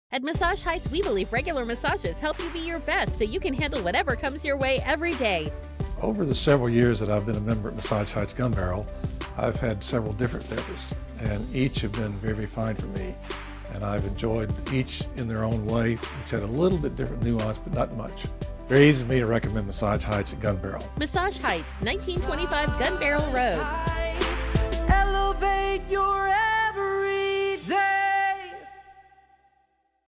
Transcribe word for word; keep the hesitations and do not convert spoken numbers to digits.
At Massage Heights, we believe regular massages help you be your best so you can handle whatever comes your way every day. Over the several years that I've been a member at Massage Heights Gunbarrel, I've had several different therapists, and each have been very, very fine for me. And I've enjoyed each in their own way, which had a little bit different nuance, but not much. Very easy for me to recommend Massage Heights at Gunbarrel. Massage Heights, nineteen twenty-five Gunbarrel Road. Elevate your